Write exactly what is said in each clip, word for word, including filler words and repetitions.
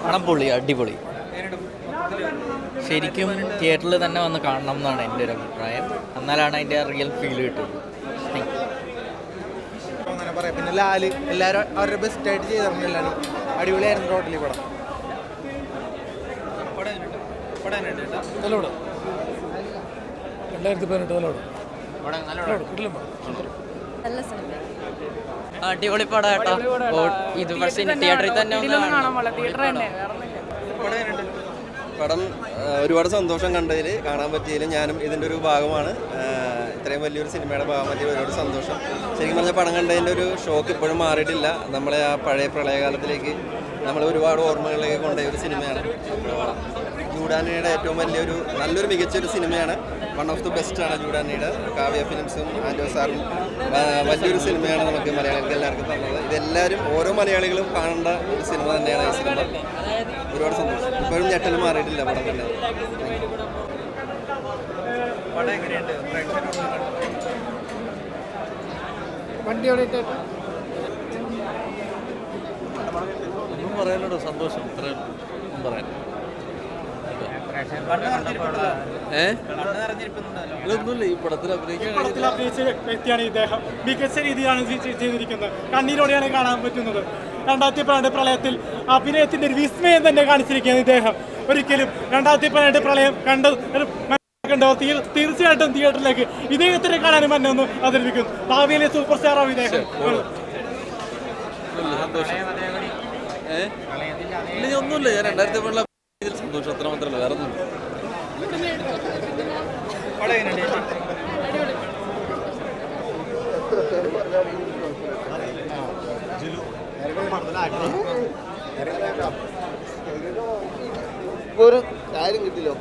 പടം പൊളി, അടിപൊളി. ശരിക്കും തിയേറ്ററിൽ തന്നെ വന്ന് കാണണം എന്നാണ് എൻ്റെ ഒരു അഭിപ്രായം. എന്നാലാണ് അതിൻ്റെ റിയൽ ഫീൽ കിട്ടുന്നത്. പറയാം. പിന്നെ ലാല് എല്ലാവരും അവരുടെ ബെസ്റ്റ് ആയിട്ട് ചെയ്തിട്ടുണ്ട്. എല്ലാവരും അടിപൊളിയായിരുന്നു. ടോട്ടലി പടം രണ്ടായിരത്തി പതിനെട്ട് അടിപൊളി പടം കേട്ടോ. ഇത് പക്ഷേ തിയേറ്ററിൽ തന്നെ പടം ഒരുപാട് സന്തോഷം കണ്ടതിൽ, കാണാൻ പറ്റിയതിൽ ഞാനും ഇതിൻ്റെ ഒരു ഭാഗമാണ്. ഇത്രയും വലിയൊരു സിനിമയുടെ ഭാഗം പറ്റിയ ഒരുപാട് സന്തോഷം. ശരിക്കും പറഞ്ഞാൽ പടം കണ്ടതിൻ്റെ ഒരു ഷോക്ക് ഇപ്പോഴും മാറിയിട്ടില്ല. നമ്മളെ ആ പഴയ പ്രളയകാലത്തിലേക്ക് നമ്മൾ ഒരുപാട് ഓർമ്മകളിലേക്ക് കൊണ്ടുപോയ ഒരു സിനിമയാണ്. ജൂഡാനിയുടെ ഏറ്റവും വലിയൊരു നല്ലൊരു മികച്ചൊരു സിനിമയാണ്. വൺ ഓഫ് ദി ബെസ്റ്റാണ് ജൂഡാനിയുടെ. കാവ്യ ഫിലിംസും ആൻഡോ സാറും വലിയൊരു സിനിമയാണ് നമുക്ക് മലയാളികൾക്ക് എല്ലാവർക്കും തന്നത്. ഇതെല്ലാവരും ഓരോ മലയാളികളും കാണേണ്ട ഒരു സിനിമ തന്നെയാണ് ഈ സിനിമ. ഒരുപാട് സന്തോഷം. ഇപ്പോഴും ഞെട്ടൽ മാറിയിട്ടില്ല പടം തന്നെ. ഒന്നും പറയാനുണ്ടോ? സന്തോഷം. ഇത്രയും പറയാൻ ഇതൊന്നുമില്ല. ഈ പടത്തിൽ പടത്തിൽ അഭിനയിച്ച വ്യക്തിയാണ് ഇദ്ദേഹം. മികച്ച രീതിയിലാണ് ചെയ്തിരിക്കുന്നത്. കണ്ണീരോടെയാണ് കാണാൻ പറ്റുന്നത്. രണ്ടായിരത്തി പതിനെട്ട് പ്രളയത്തിൽ അഭിനയത്തിന്റെ ഒരു വിസ്മയം തന്നെ കാണിച്ചിരിക്കുകയാണ് ഇദ്ദേഹം. ഒരിക്കലും രണ്ടായിരത്തി പതിനെട്ട് പ്രളയം കണ്ട കണ്ടോ തീർച്ചയായിട്ടും തിയേറ്ററിലേക്ക് ഇദ്ദേഹത്തിനെ കാണാനും തന്നെ ഒന്ന് അവതരിപ്പിക്കുന്നു. ഭാവിയിലെ സൂപ്പർ സ്റ്റാറാവും ഇദ്ദേഹം. ഇല്ല, ഒന്നുമില്ല. ഞാൻ രണ്ടായിരത്തി പതിനെട്ടിലെ സന്തോഷം അത്ര മാത്രമല്ല, വേറെ ഒന്നും. ഒരു കാര്യം കിട്ടില്ലോ.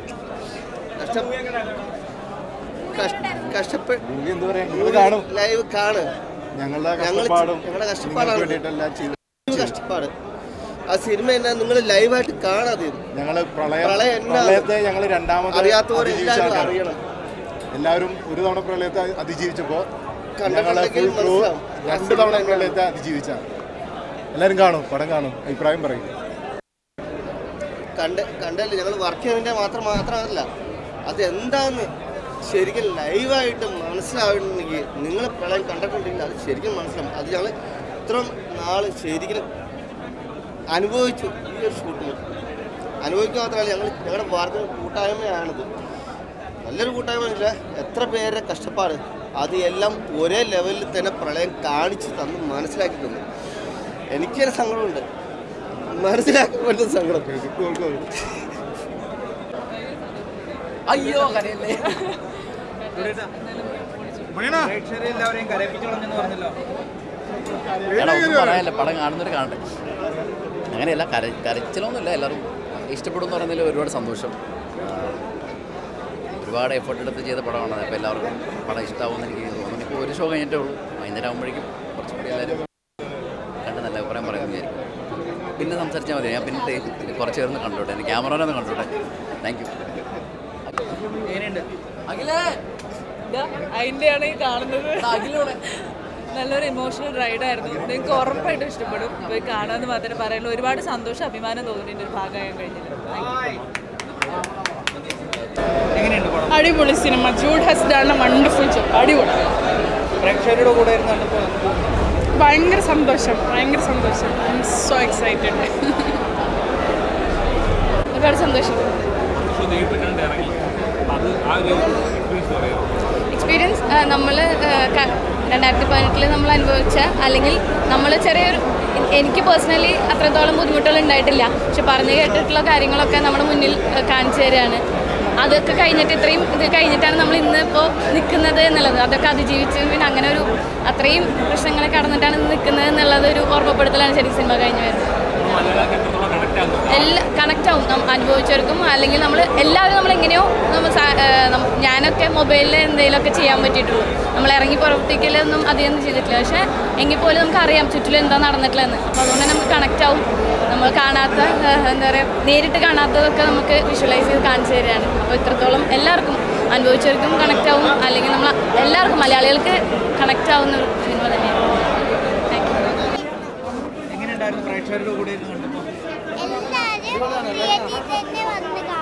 കഷ്ടപ്പെട്ട് ലൈവ് കാണ്. ഞങ്ങളുടെ കഷ്ടപ്പാടാണ് കഷ്ടപ്പാട്. ആ സിനിമ എന്നാ നിങ്ങൾ ലൈവായിട്ട് കാണാതെ. ഞങ്ങൾ പ്രളയത്തെ ഞങ്ങൾ രണ്ടാമത് അറിയാത്തവരെല്ലാവരും അറിയണം. എല്ലാവരും ഒരു തവണ പ്രളയത്തെ അതിജീവിച്ചപ്പോൾ ഞങ്ങളെ ഫുൾ ക്രൂ രണ്ട് തവണ പ്രളയത്തെ അതിജീവിച്ചാണ്. എല്ലാവരും കാണും, പടം കാണും, അഭിപ്രായം പറയും. കണ്ട് കണ്ടല്ലേ ഞങ്ങൾ വർക്ക് ചെയ്യുന്നതിൻ്റെ മാത്രം മാത്രമല്ല, അതെന്താന്ന് ശരിക്കും ലൈവായിട്ട് മനസ്സിലാവണമെങ്കിൽ നിങ്ങൾ പ്രളയം കണ്ടിട്ടുണ്ടെങ്കിൽ അത് ശരിക്കും മനസ്സിലാവും. അത് ഞങ്ങൾ ഇത്രയും നാൾ ശരിക്കും അനുഭവിച്ചു. ഈ ഒരു ഷൂട്ടിൽ അനുഭവിക്കുക മാത്രമല്ല, ഞങ്ങൾ ഞങ്ങളുടെ വാർത്ത കൂട്ടായ്മയാണിത്. നല്ലൊരു കൂട്ടായ്മ. എത്ര പേരുടെ കഷ്ടപ്പാട് അത് എല്ലാം ഒരേ ലെവലിൽ തന്നെ പ്രളയം കാണിച്ച് തന്ന് മനസ്സിലാക്കി തന്നു. എനിക്കൊരു സങ്കടമുണ്ട്, മനസ്സിലാക്കാൻ പറ്റുന്ന സങ്കടം. അയ്യോ കരയല്ലേ. പറയാനല്ല, പടം കാണുന്നവർ കാണട്ടെ. അങ്ങനെയല്ല, കര കരച്ചിലൊന്നുമില്ല. എല്ലാവരും ഇഷ്ടപ്പെടുമെന്ന് പറയുന്നതിൽ ഒരുപാട് സന്തോഷം. ഒരുപാട് എഫേർട്ട് എടുത്ത് ചെയ്ത പടമാണ്. അപ്പോൾ എല്ലാവർക്കും പടം ഇഷ്ടമാവുമെന്ന് എനിക്ക് തോന്നുന്നു. ഇപ്പോൾ ഒരു ഷോ കഴിഞ്ഞിട്ടേ ഉള്ളൂ. വൈകുന്നേരം ആകുമ്പോഴേക്കും കുറച്ചും കൂടി എല്ലാവരും കണ്ട് നല്ല അഭിപ്രായം പറയുമെന്ന് വിചാരിക്കും. പിന്നെ സംസാരിച്ചാൽ മതി. ഞാൻ പിന്നെ കുറച്ച് പേർന്ന് കണ്ടോട്ടെ. എൻ്റെ ക്യാമറ ഒന്ന് കണ്ടോട്ടെ. Thank you. അതിൻ്റെയാണ് ഈ കാണുന്നത്. അഖിലൂടെ നല്ലൊരു ഇമോഷണൽ റൈഡായിരുന്നു. നിങ്ങൾക്ക് ഉറപ്പായിട്ടും ഇഷ്ടപ്പെടും. പോയി കാണാമെന്ന് മാത്രമേ പറയുള്ളൂ. ഒരുപാട് സന്തോഷം, അഭിമാനം തോന്നി എൻ്റെ ഒരു ഭാഗമാകാൻ കഴിഞ്ഞില്ല. അടിപൊളി സിനിമ. Jude has done a wonderful job. അടിപൊളി. പ്രേക്ഷകരുടെ കൂടെ ഭയങ്കര സന്തോഷം, ഭയങ്കര സന്തോഷം. I am so excited. ഒരുപാട് സന്തോഷം. എക്സ്പീരിയൻസ് നമ്മൾ രണ്ടായിരത്തി പതിനെട്ടിൽ നമ്മൾ അനുഭവിച്ച, അല്ലെങ്കിൽ നമ്മൾ ചെറിയൊരു, എനിക്ക് പേഴ്സണലി അത്രത്തോളം ബുദ്ധിമുട്ടുകൾ ഉണ്ടായിട്ടില്ല. പക്ഷെ പറഞ്ഞു കേട്ടിട്ടുള്ള കാര്യങ്ങളൊക്കെ നമ്മുടെ മുന്നിൽ കാണിച്ചു തരികയാണ്. അതൊക്കെ കഴിഞ്ഞിട്ട് ഇത്രയും ഇത് കഴിഞ്ഞിട്ടാണ് നമ്മൾ ഇന്ന് ഇപ്പോൾ നിൽക്കുന്നത് എന്നുള്ളത്. അതൊക്കെ അതിജീവിച്ച് പിന്നെ അങ്ങനെ ഒരു അത്രയും പ്രശ്നങ്ങളെ കടന്നിട്ടാണ് നിൽക്കുന്നത് എന്നുള്ളത് ഒരു ഓർമ്മപ്പെടുത്തലാണ് ശരിക്കും സിനിമ കഴിഞ്ഞ് വരുന്നത്. എല്ലാ കണക്റ്റ് ആവും അനുഭവിച്ചവർക്കും. അല്ലെങ്കിൽ നമ്മൾ എല്ലാവരും നമ്മളെങ്ങനെയോ നമ്മൾ ഞാനൊക്കെ മൊബൈലിൽ എന്തെങ്കിലുമൊക്കെ ചെയ്യാൻ പറ്റിയിട്ടുള്ളൂ. നമ്മൾ ഇറങ്ങി പ്രവർത്തിക്കലൊന്നും അധികം ചെയ്തിട്ടില്ല. പക്ഷേ എങ്കിൽ പോലും നമുക്കറിയാം ചുറ്റിലും എന്താ നടന്നിട്ടുള്ളതെന്ന്. അപ്പോൾ അതുകൊണ്ട് നമുക്ക് കണക്റ്റ് ആവും. നമ്മൾ കാണാത്ത, എന്താ പറയുക, നേരിട്ട് കാണാത്തതൊക്കെ നമുക്ക് വിഷ്വലൈസ് ചെയ്ത് കാണിച്ചു തരികയാണ്. അപ്പോൾ ഇത്രത്തോളം എല്ലാവർക്കും അനുഭവിച്ചവർക്കും കണക്റ്റ് ആവും. അല്ലെങ്കിൽ നമ്മൾ എല്ലാവർക്കും മലയാളികൾക്ക് കണക്റ്റ് ആവുന്ന ഒരു സിനിമ തന്നെയാണ്. Thank you. പ്രേക്ഷകരുടെ കൂടെ തിയേറ്ററിൽ തന്നെ വന്ന് കാണണം.